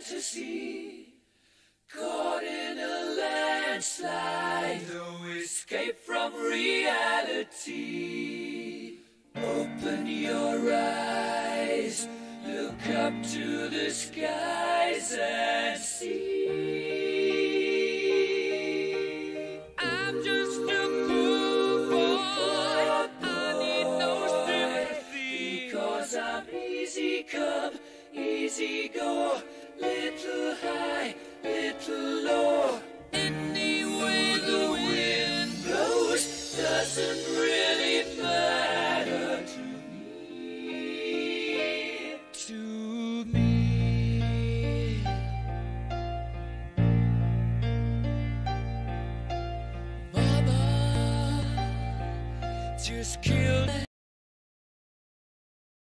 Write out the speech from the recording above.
fantasy, caught in a landslide, no escape from reality. Open your eyes, look up to the skies and see. I'm just a cool boy, I need no sympathy, because I'm easy come, easy go, little high, little low. Any way the wind blows doesn't really matter to me, to me. Mama just killed